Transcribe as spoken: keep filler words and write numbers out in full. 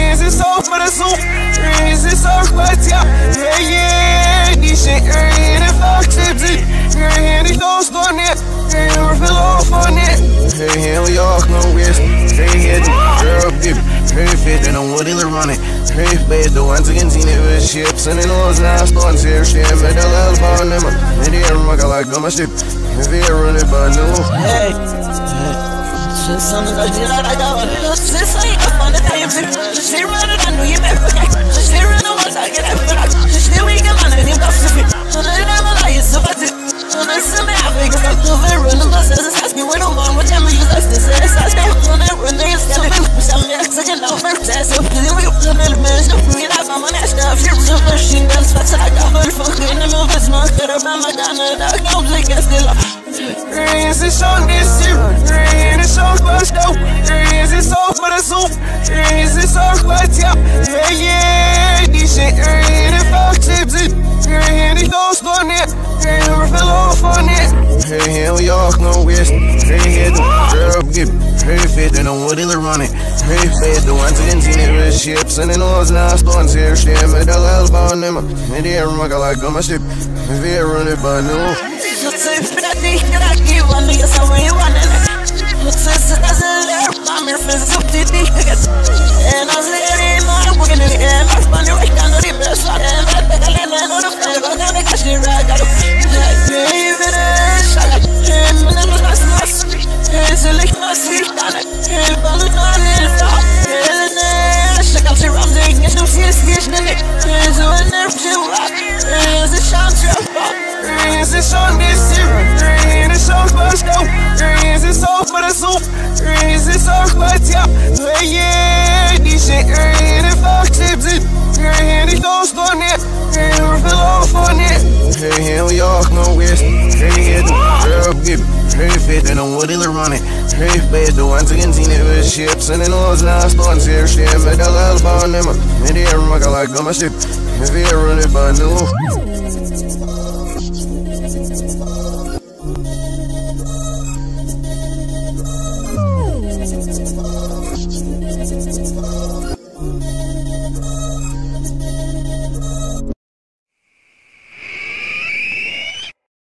Rings is so for the soup. Rings is so for the yeah, yeah. Die shit, in the fuck tips it. Hey, die toast on it. Hey, we're feel off on it. Hey, here we all no wrist. Hey, head, girl, give it. Hey, fit, and I'm woody run it. Hey, face, the ones again seen it with ships. And it was now starting to share. But the last bar, never. And the air, I like on my ship. If you're running, but no. Hey, just something I did, I got it. Just like I'm on the time. Just hear what I know you better. Just hear it, no one's like it. Just hear we come on and you got to fit. So they never lie, it's about it. So that's some Africa. I'm over running buses. It's asking where no one would tell me you like this. It's asking when they run, they tell me. I'm such a lover. That's so pretty. We got a little bit of free. I'm on that stuff. You're so machine guns. But I got her fucking in the middle of this month. Got her by my gun. I don't think it's still up. Rings is on this year. Rings is on first out. Rings is on for the soup. Rings is on for the yeah, yeah. Die shit, in the fuck tips it. Hey, die toast on it. Hey, we're feel off on it. Hey, here we all no wrist. Hey, head, girl, give it. Hey, fit, and I'm woody run it. Hey, face, the ones again seen it with ships. And it was now starting to share. But the last bar, never. And the air, I like on my ship. If you're running, but no. Just say that they got you one nigga so when you want it. Looks as it doesn't let I'm here for some titty. And I was there in my working in the air. I'm funny right down to the best shot. And I think I land on the floor. I'm gonna catch the rag. I don't give it a shot. And when I was last last week, it's a lick my seat on it. And I'm not in the top. And then I check out the rum. There's no serious vision in it. There's no energy. There's a chance to fall. Rings is on this year. Rings is on first out. Rings is on for the soup. Rings is on for the yeah, yeah. Die shit, in the fuck tips it. Hey, die toast on it. Hey, we're feel off on it. Hey, here we all no wrist. Hey, head, girl, give it. Hey, fit, and I'm woody run it. Hey, face, the ones again seen it with ships. And it was now starting to share. But the last bar, never. And the air, I like on my ship. If you're running, but no. Thank you.